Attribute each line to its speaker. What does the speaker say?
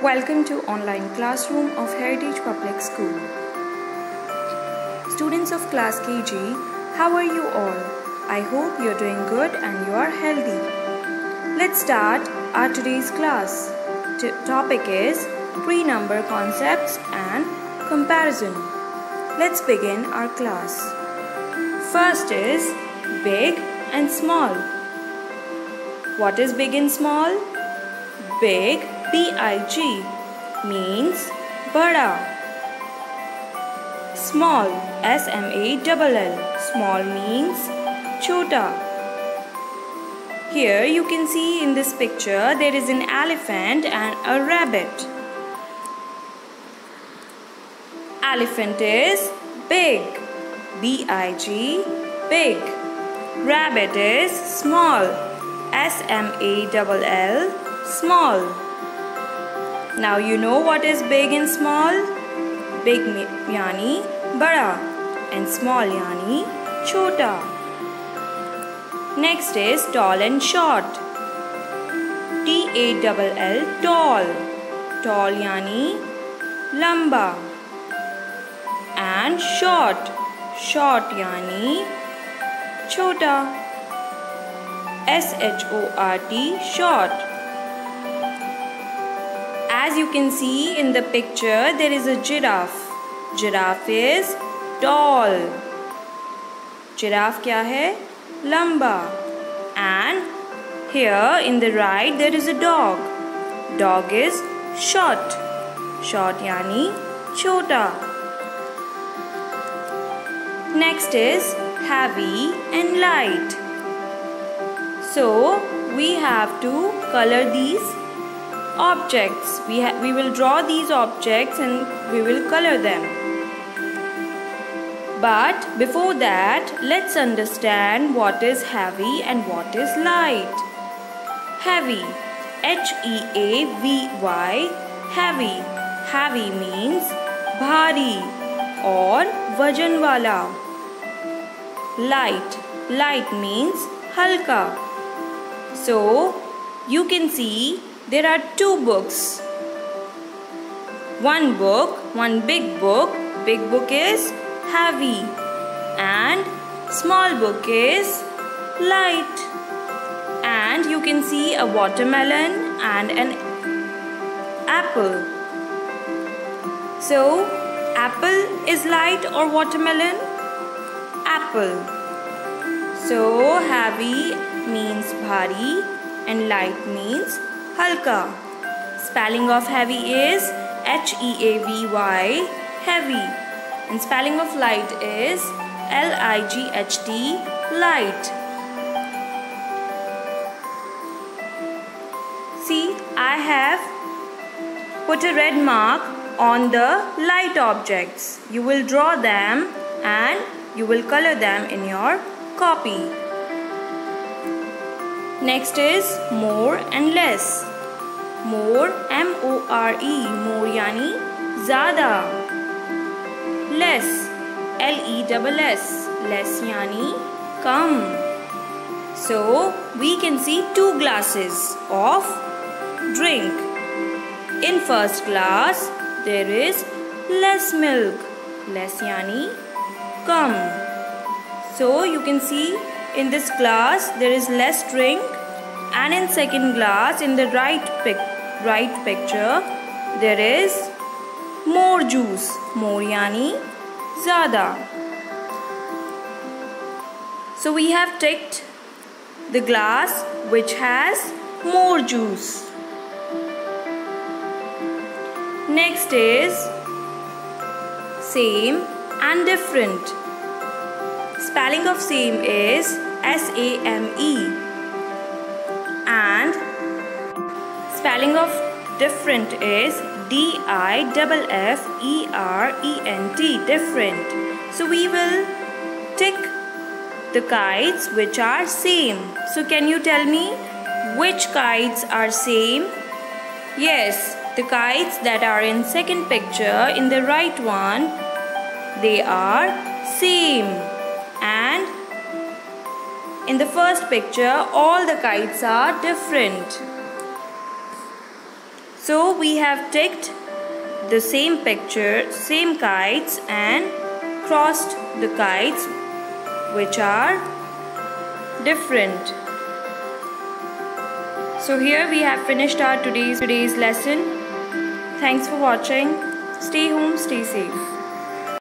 Speaker 1: Welcome to online classroom of Heritage Public School. Students of class KG, how are you all? I hope you're doing good and you are healthy. Let's start our today's class. Topic is pre-number concepts and comparison. Let's begin our class. First is big and small. What is big and small? Big, B-I-G, means bada. Small, S-M-A-L-L, small means chota. Here you can see in this picture there is an elephant and a rabbit. Elephant is big, B-I-G, big. Rabbit is small, S-M-A-L-L, small. Now you know what is big and small? Big yani bada and small yani chota. Next is tall and short. T-A-L-L, tall. Tall yani lamba. And short. Short yani chota. S-H-O-R-T, short. As you can see in the picture, there is a giraffe. Giraffe is tall. Giraffe क्या है? लंबा. And here in the right there is a dog. Dog is short. Short यानी छोटा. Next is heavy and light. So we have to color these objects. We will draw these objects and we will color them. But before that, let's understand what is heavy and what is light. Heavy, H-E-A-V-Y, heavy. Heavy means bhari or vajan wala. Light, light means halka. So you can see there are two books. One book, one big book. Big book is heavy and small book is light. And you can see a watermelon and an apple. So apple is light or watermelon? Apple. So heavy means bhari and light means halka. Spelling of heavy is H-E-A-V-Y, heavy. And spelling of light is L-I-G-H-T, light. See, I have put a red mark on the light objects. You will draw them and you will color them in your copy. Next is more and less. More, M-O-R-E, more yani ज़्यादा. Less, L-E-S-S, less yani kam. So we can see two glasses of drink. In first glass there is less milk. Less yani kam. So you can see in this glass there is less drink, and in second glass in the right picture there is more juice. More yani ज़्यादा. So we have ticked the glass which has more juice. Next is same and different. Spelling of same is S-A-M-E and spelling of different is D-I-F-F-E-R-E-N-T, different. So we will tick the kites which are same. So can you tell me which kites are same? Yes, the kites that are in second picture in the right one, they are same. And in the first picture all the kites are different. So we have ticked the same picture, same kites, and crossed the kites which are different. So here we have finished our today's lesson. Thanks for watching. Stay home, stay safe.